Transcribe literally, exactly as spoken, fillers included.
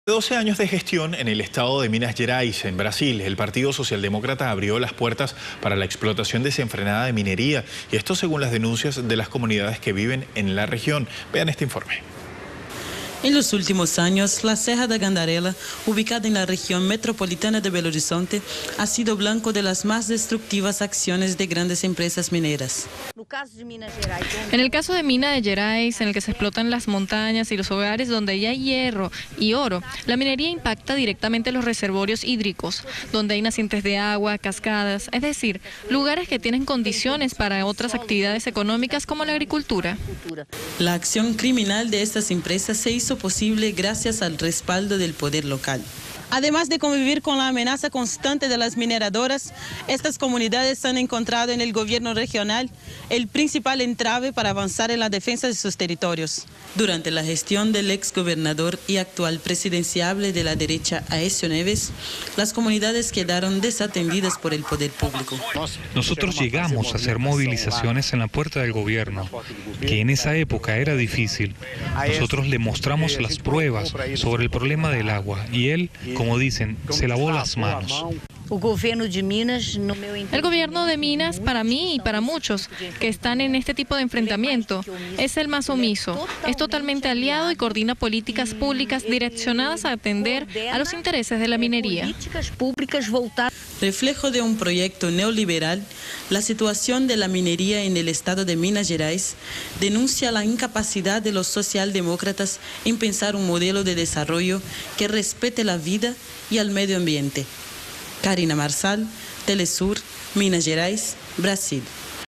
doce años de gestión en el estado de Minas Gerais, en Brasil, el Partido Socialdemócrata abrió las puertas para la explotación desenfrenada de minería, y esto según las denuncias de las comunidades que viven en la región. Vean este informe. En los últimos años, la Serra da Gandarela, ubicada en la región metropolitana de Belo Horizonte, ha sido blanco de las más destructivas acciones de grandes empresas mineras. En el caso de Minas Gerais, en el que se explotan las montañas y los hogares donde hay hierro y oro, la minería impacta directamente los reservorios hídricos, donde hay nacientes de agua, cascadas, es decir, lugares que tienen condiciones para otras actividades económicas como la agricultura. La acción criminal de estas empresas se hizo posible gracias al respaldo del poder local. Además de convivir con la amenaza constante de las mineradoras, estas comunidades han encontrado en el gobierno regional el principal entrave para avanzar en la defensa de sus territorios. Durante la gestión del exgobernador y actual presidenciable de la derecha, Aécio Neves, las comunidades quedaron desatendidas por el poder público. Nosotros llegamos a hacer movilizaciones en la puerta del gobierno, que en esa época era difícil. Nosotros le mostramos las pruebas sobre el problema del agua y él, como dicen, se lavó las manos. El gobierno de Minas, para mí y para muchos que están en este tipo de enfrentamiento, es el más omiso. Es totalmente aliado y coordina políticas públicas direccionadas a atender a los intereses de la minería. Reflejo de un proyecto neoliberal, la situación de la minería en el estado de Minas Gerais denuncia la incapacidad de los socialdemócratas en pensar un modelo de desarrollo que respete la vida y al medio ambiente. Karina Marsal, Telesur, Minas Gerais, Brasil.